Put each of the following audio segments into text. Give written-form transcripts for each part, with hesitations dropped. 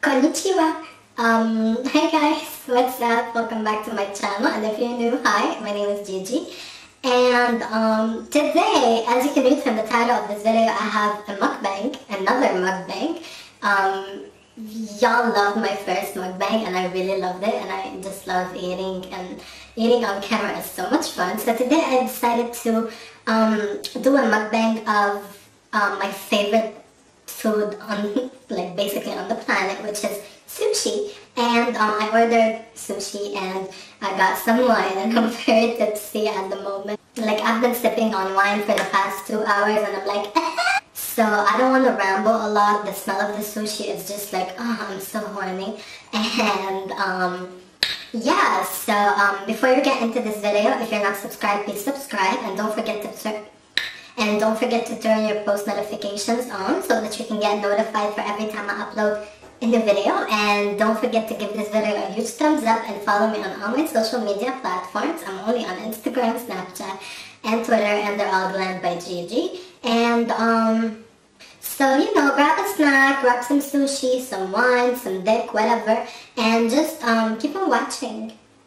Konnichiwa. Hey guys, what's up? Welcome back to my channel. And if you're new, hi, my name is Gigi. And today, as you can read from the title of this video, I have a mukbang, another mukbang. Y'all loved my first mukbang and I really loved it, and I just love eating, and eating on camera is so much fun. So today I decided to do a mukbang of my favorite food on, like, basically on the planet, which is sushi. And I ordered sushi and I got some wine, and I'm very tipsy at the moment. Like, I've been sipping on wine for the past 2 hours and I'm like so I don't want to ramble a lot. The smell of the sushi is just like, oh, I'm so horny. And yeah, so before you get into this video, if you're not subscribed, please subscribe, and don't forget to turn your post notifications on so that you can get notified for every time I upload a new video. And don't forget to give this video a huge thumbs up and follow me on all my social media platforms. I'm only on Instagram, Snapchat, and Twitter, and they're all Blend by Gigi. And so, you know, grab a snack, grab some sushi, some wine, some dip, whatever, and just keep on watching.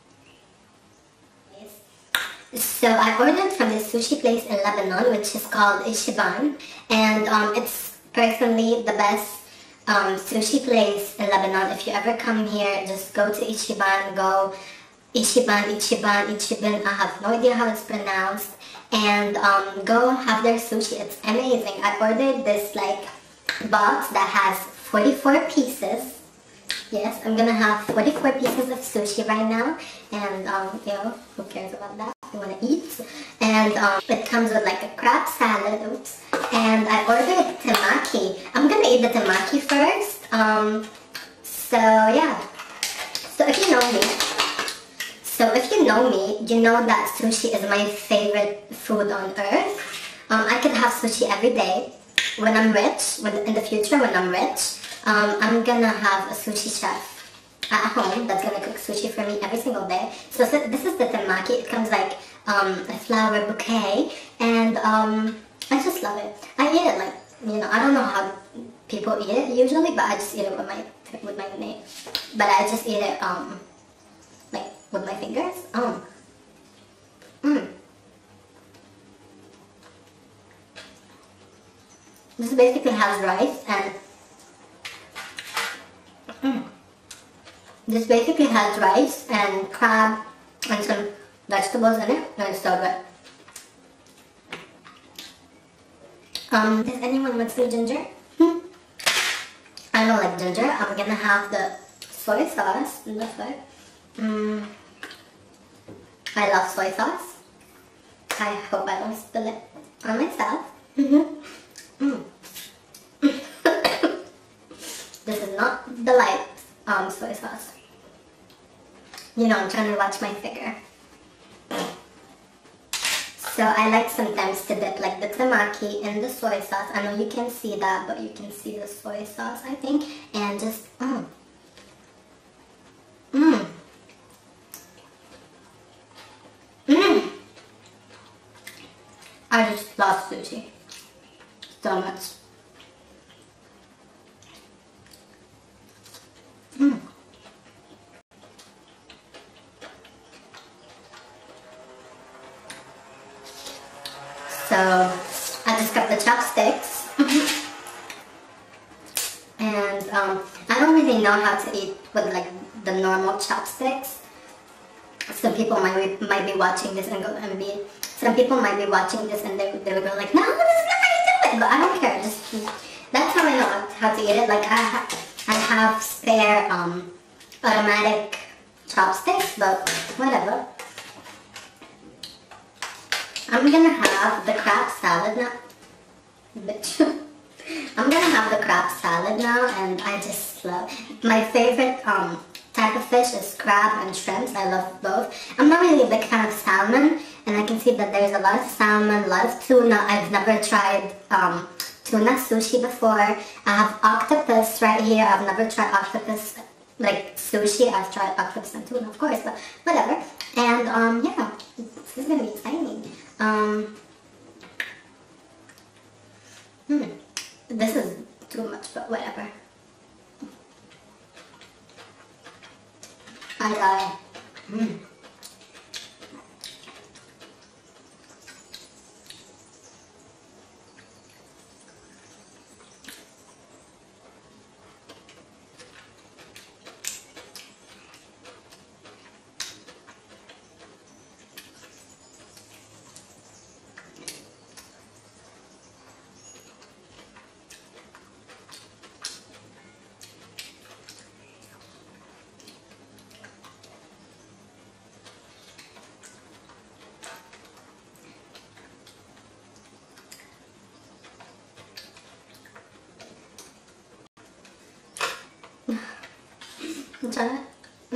So I ordered from this sushi place in Lebanon, which is called Ichiban, and it's personally the best sushi place in Lebanon. If you ever come here, just go to Ichiban. Go Ichiban. I have no idea how it's pronounced. And go have their sushi. It's amazing. I ordered this like box that has 44 pieces. Yes, I'm gonna have 44 pieces of sushi right now, and you know, who cares about that? I wanna eat. And it comes with like a crab salad, oops, and I ordered temaki. I'm gonna eat the temaki first. So yeah, so if you know me, you know that sushi is my favorite food on earth. I could have sushi every day. When I'm rich, in the future when I'm rich, I'm gonna have a sushi chef at home that's gonna cook sushi for me every single day. So this is the temaki. It comes like a flower bouquet, and I just love it. I eat it like, you know, I don't know how people eat it usually, but I just eat it with my name. But I just eat it like with my fingers. This basically has rice and this basically has rice and crab and some vegetables in it, and it's so good. Does anyone want some ginger? I don't like ginger. I'm gonna have the soy sauce. I love soy sauce. I hope I don't spill it on myself. This is not the light soy sauce. You know, I'm trying to watch my figure. So I like sometimes to dip like the temaki in the soy sauce. I know you can see that, but you can see the soy sauce, I think. And just, I just love sushi so much. So I just got the chopsticks, and I don't really know how to eat with like the normal chopsticks. Some people might be watching this and some people might be watching this and they will go like, no, this is not how you do it. But I don't care. That's how I know how to eat it. Like I have spare automatic chopsticks, but whatever. I'm gonna have the crab salad now. Bitch. I'm gonna have the crab salad now, and I just love, my favorite type of fish is crab and shrimps. I love both. I'm not really a big fan of salmon, and I can see that there's a lot of salmon, a lot of tuna. I've never tried tuna sushi before. I have octopus right here. I've never tried octopus like sushi. I've tried octopus and tuna, of course, but whatever. And yeah, this is gonna be exciting. This is too much, but whatever. Tie-dye. Try it.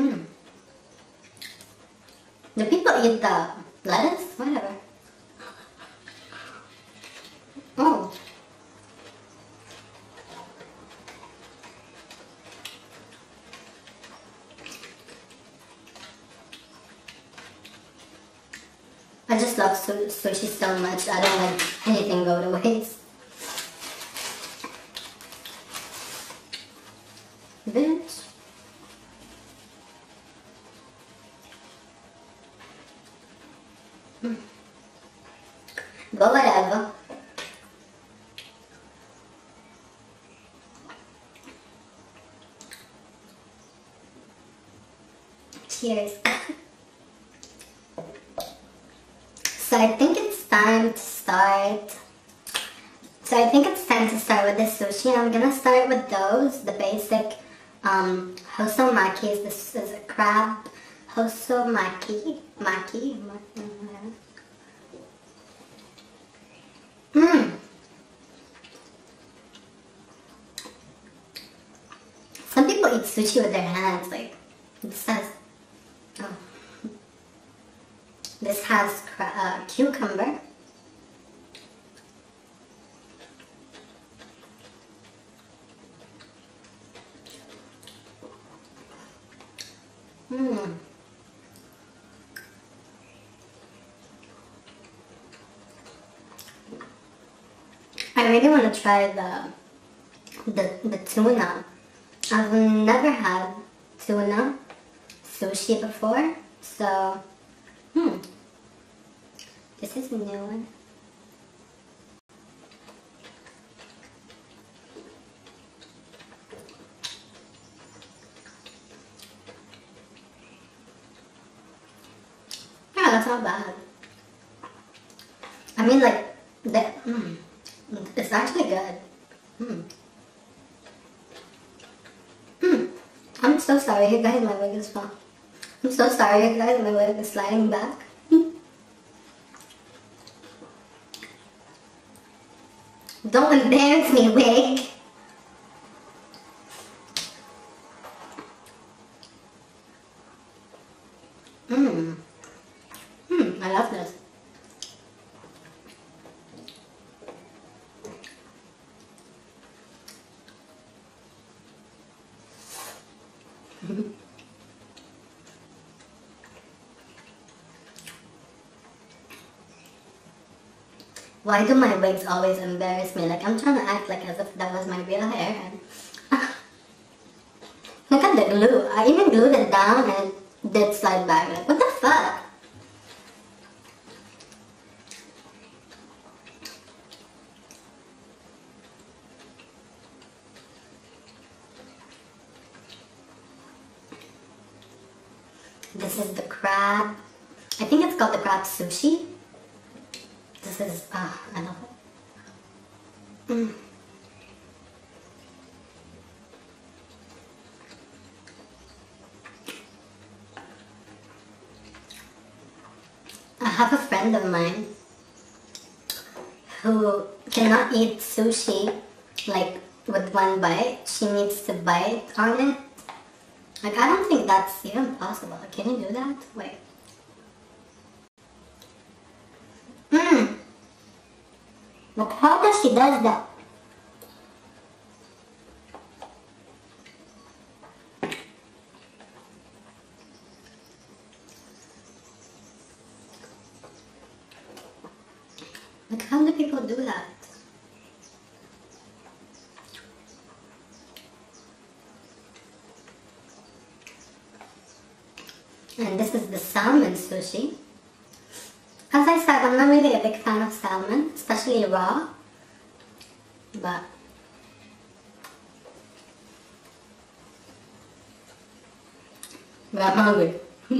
Do people eat the lettuce? Whatever. Oh. I just love sushi so much. I don't let anything go to waste. Bitch. But whatever. Cheers. So I think it's time to start. With the sushi. I'm gonna start with those, the basic hosomakis. This is a crab hosomaki. Some people eat sushi with their hands, like it says. Oh. This has cucumber. I really want to try the tuna. I've never had tuna sushi before, so this is a new one. Yeah, that's not bad. I mean, like, it's actually good. I'm so sorry, you guys, my wig is wrong. I'm so sorry, you guys, my wig is sliding back. Don't embarrass me, wig. I love this. Why do my wigs always embarrass me? Like, I'm trying to act like as if that was my real hair. And look at the glue. I even glued it down and it did slide back. Like, what the fuck? This is the crab. I think it's called the crab sushi. This is, I love it. I have a friend of mine who cannot eat sushi like with one bite. She needs to bite on it. Like, I don't think that's even possible. Can you do that? Wait. But how does she does that? Like, how do people do that? And this is the salmon sushi. As I said, I'm not really a big fan of salmon, especially raw. But I'm hungry.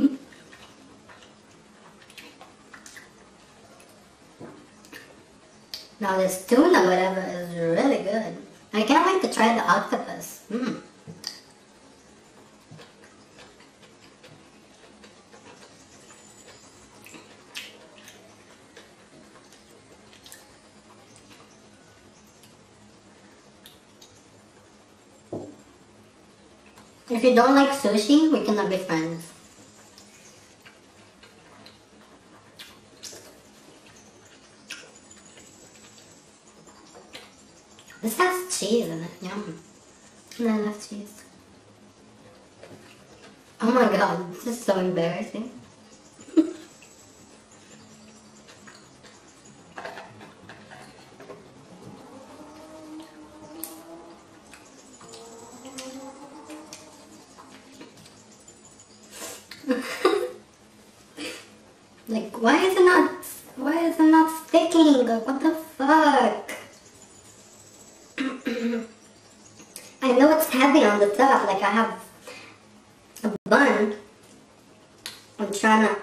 Now this tuna whatever is really good. I can't wait to try the octopus. If you don't like sushi, we cannot be friends. This has cheese in it, yum. And I love cheese. Oh my god, this is so embarrassing. Like, why is it not sticking? Like, what the fuck? I know it's heavy on the top, like I have a bun. I'm trying to...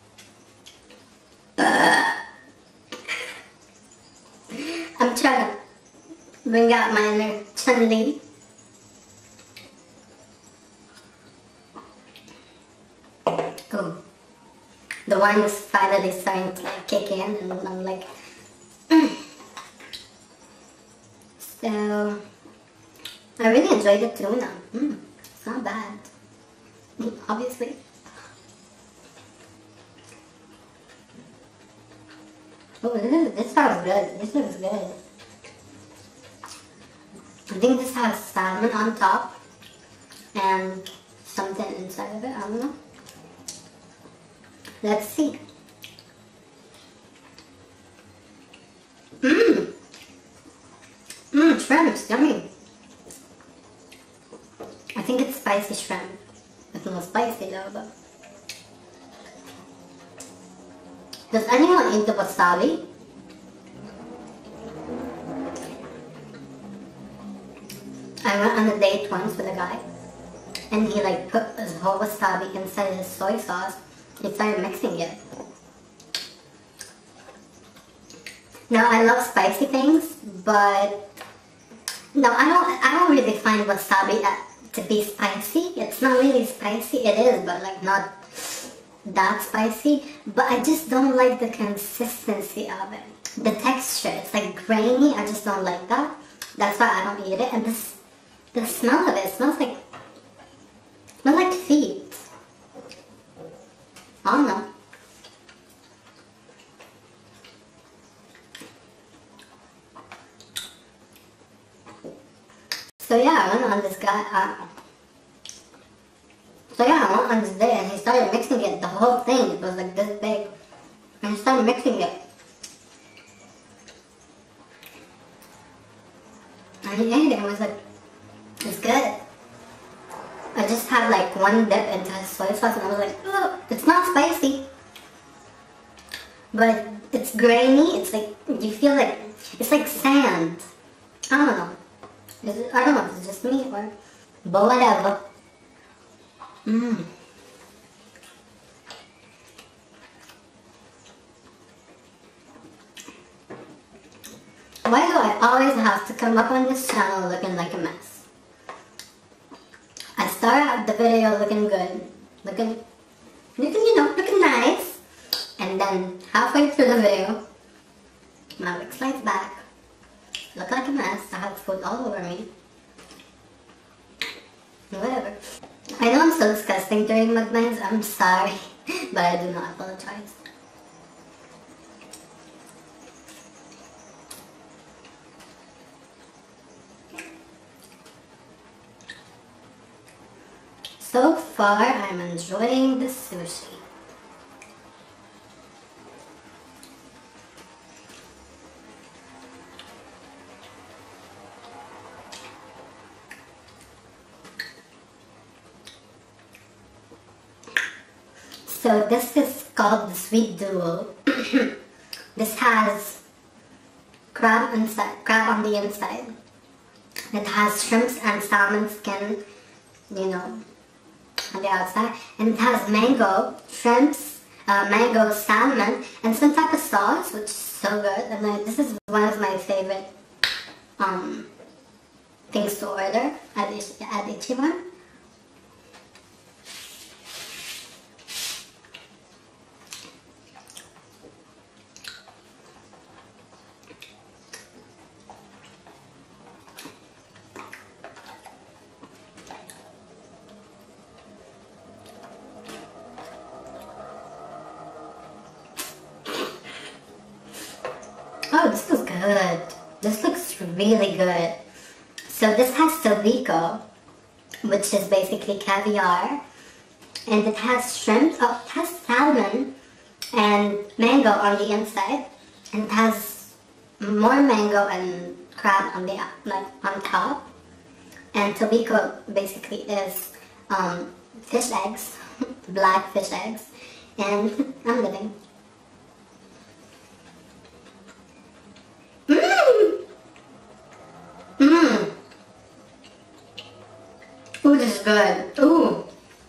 I'm trying to bring out my inner Chun-Li. Oh. The wine is finally starting to like kick in and I'm like... So... I really enjoyed the tuna. It's not bad. Obviously. Oh, this sounds good. This looks good. I think this has salmon on top and something inside of it. I don't know. Let's see. Shrimps, yummy. I think it's spicy shrimp. It's not spicy though, but... Does anyone eat the wasabi? I went on a date once with a guy and he like put his whole wasabi inside his soy sauce. He started mixing it. Now I love spicy things, but no, I don't really find wasabi to be spicy. It's not really spicy. It is, but like not that spicy. But I just don't like the consistency of it. The texture, it's like grainy. I just don't like that. That's why I don't eat it. And the smell of it smells like feet. I don't know. So yeah, I went on this day and he started mixing it, the whole thing. It was like this big. And he started mixing it. And he ate it and was like, it's good. I just had like one dip into his soy sauce and I was like, oh, it's not spicy. But it's grainy, it's like, you feel like, it's like sand. I don't know. I don't know if it's just me or... But whatever. Why do I always have to come up on this channel looking like a mess? I start out the video looking good. Looking nice. And then halfway through the video, my wig slides back. Look like a mess. I have food all over me. Whatever. I know I'm so disgusting during mukbangs. I'm sorry. But I do not apologize. So far, I'm enjoying the sushi. So this is called the Sweet Duo. This has crab on the inside. It has shrimps and salmon skin, you know, on the outside. And it has mango, shrimps, mango, salmon, and some type of sauce, which is so good. And this is one of my favorite things to order at Ichiban. Oh, this looks good. This looks really good. So this has tobiko, which is basically caviar, and it has shrimp, it has salmon and mango on the inside, and it has more mango and crab on the on top. And tobiko basically is fish eggs, black fish eggs, and I'm living. Ooh, this is good. Ooh.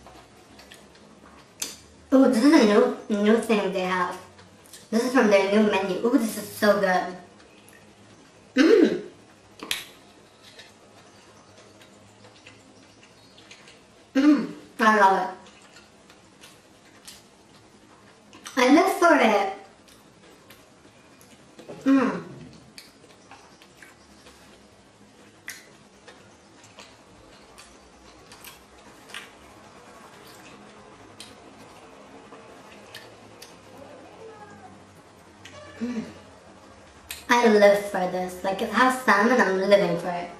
Ooh, this is a new thing they have. This is from their new menu. Ooh, this is so good. I love it. I live for it. I live for this. Like, if it has salmon, I'm living for it.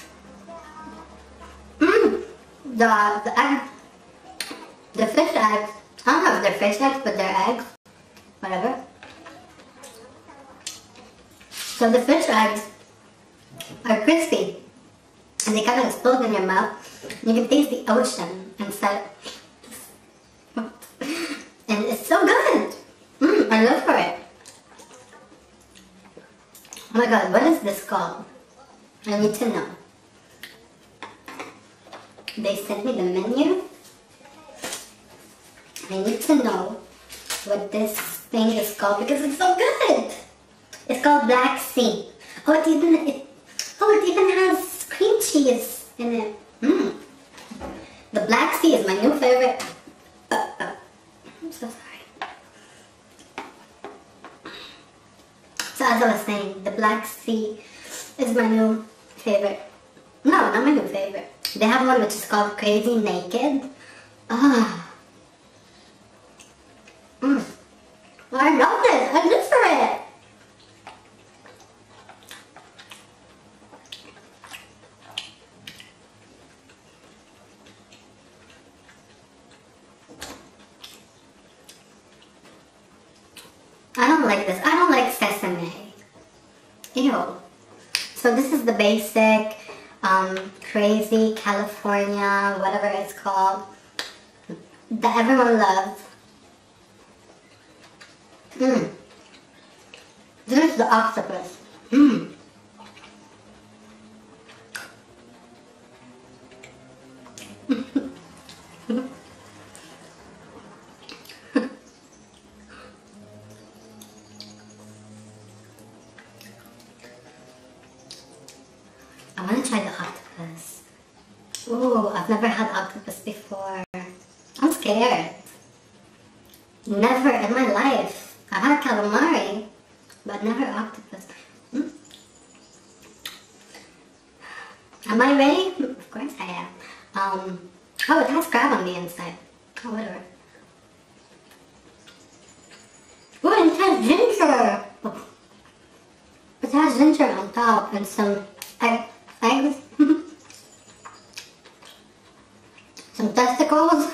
The fish eggs. I don't know if they're fish eggs, but they're eggs. Whatever. So the fish eggs are crispy, and they kind of explode in your mouth. You can taste the ocean inside. And it's so good. I live for it. Oh my god, what is this called? I need to know. They sent me the menu. I need to know what this thing is called because it's so good. It's called Black Sea. Oh, it even has cream cheese in it. The Black Sea is my new favorite. I'm so sorry. So as I was saying, the Black Sea is my new favorite. No, not my new favorite. They have one which is called Crazy Naked. I love it. I live for it. I don't like this. I don't like sesame. Ew. So this is the basic Crazy California, whatever it's called, that everyone loves. This is the octopus. I want to try the octopus. Ooh, I've never had octopus before. I'm scared. Never in my life. I've had calamari, but never octopus. Am I ready? Of course I am. Oh, it has crab on the inside. Oh, whatever. Ooh, it has ginger. It has ginger on top and some eggs. Some testicles.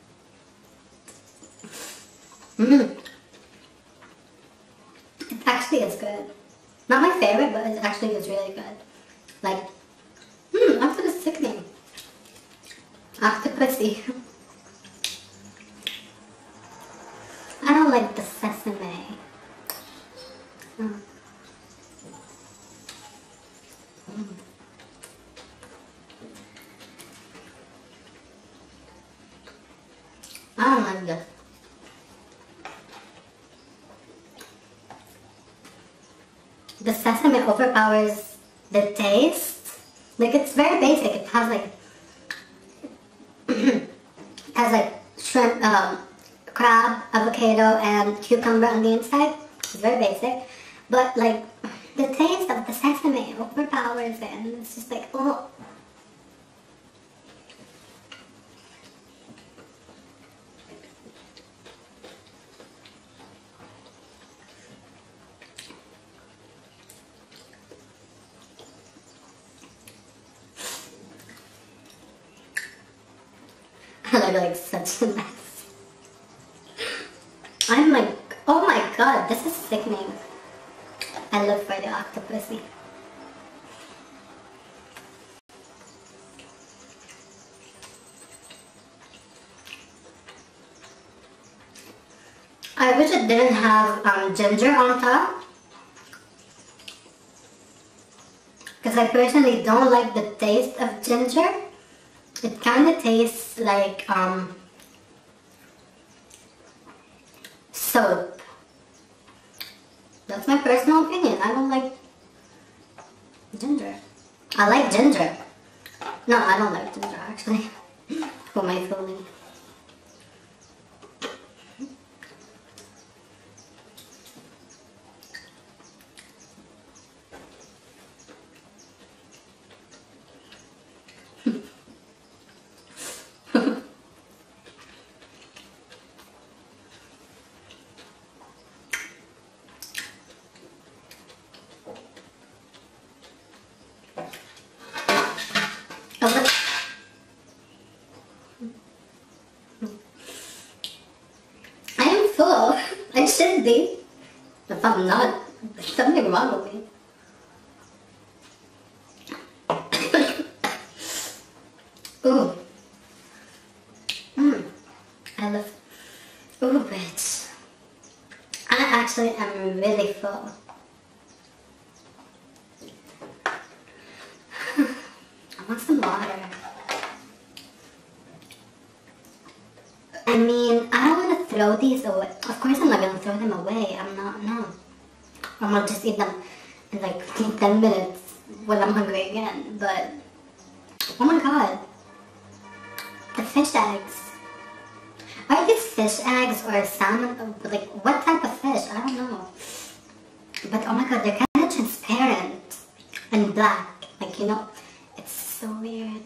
It actually is good. Not my favorite, but it actually is really good. Like, octopus sickening. Octopusy. I don't like this. The sesame overpowers the taste. Like, it's very basic. It has like shrimp, crab, avocado, and cucumber on the inside. It's very basic, but like the taste of the sesame overpowers it, and it's just like, oh. I look like such a mess. I'm like, oh my god, this is sickening. I live for the octopusy. I wish it didn't have ginger on top. Because I personally don't like the taste of ginger. It kind of tastes like soap. That's my personal opinion. I don't like ginger. I like ginger. No, I don't like ginger actually. Who am I fooling? I am full. I should be. If I'm not, there's something wrong with me. Ooh. I love. Ooh, bitch. I actually am really full. I want some water. I mean, I don't want to throw these away. Of course I'm not going to throw them away. I'm not, no. I'm going to just eat them in like 10 minutes when I'm hungry again. But, oh my god. The fish eggs. Are these fish eggs or salmon? Like, what type of fish? I don't know. But, oh my god, they're kind of transparent and black. Like, you know, it's so weird.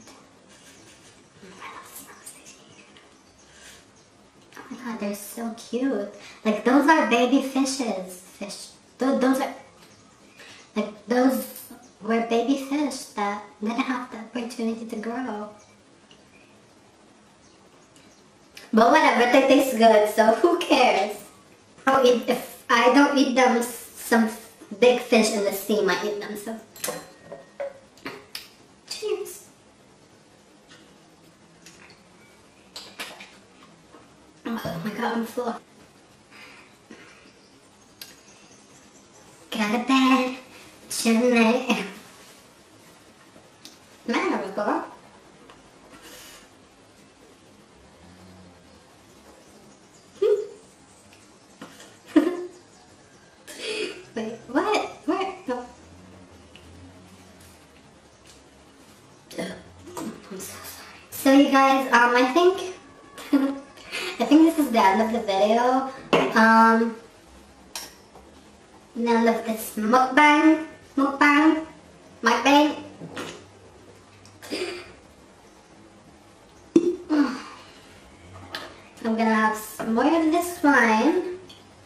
Oh my god, they're so cute. Like, those are baby fishes. Those are, like, those were baby fish that didn't have the opportunity to grow. But whatever, they taste good, so who cares? If I don't eat them, some big fish in the sea might eat them, so. Cheers. Oh my god, I'm full. Get out of bed. Tonight. Man, I'm go. Wait, what? Where? No. I'm so sorry. So you guys, I think I think this is the end of the video. The end of this mukbang. I'm gonna have some more of this wine.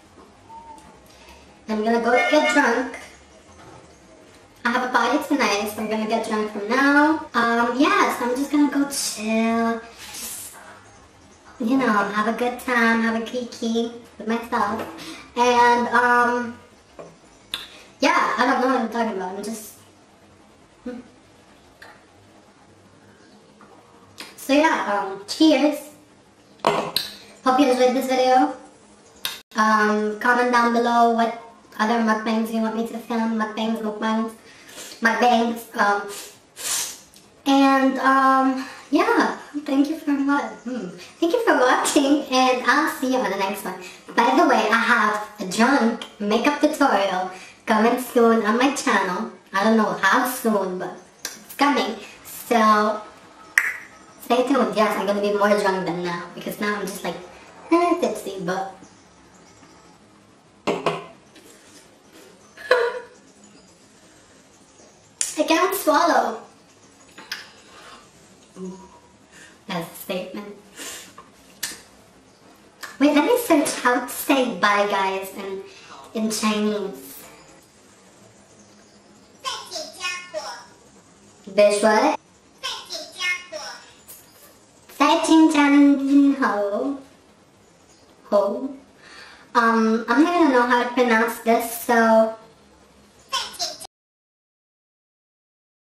I'm gonna go get drunk. I have a party tonight, so I'm gonna get drunk from now. Yeah, so I'm just gonna go chill. Just, you know, have a good time, have a kiki with myself. And, yeah, I don't know what I'm talking about. I'm just... So yeah, cheers. Hope you enjoyed this video. Comment down below what other mukbangs you want me to film, mukbangs. my bangs. And yeah, thank you for thank you for watching, and I'll see you on the next one. By the way, I have a drunk makeup tutorial coming soon on my channel. I don't know how soon, but it's coming. So stay tuned. Yes, I'm gonna be more drunk than now, because now I'm just like tipsy, but I can't swallow. That's a statement. Wait, let me search how to say bye guys in Chinese. Visual. 再见家人好. I'm not gonna know how to pronounce this, so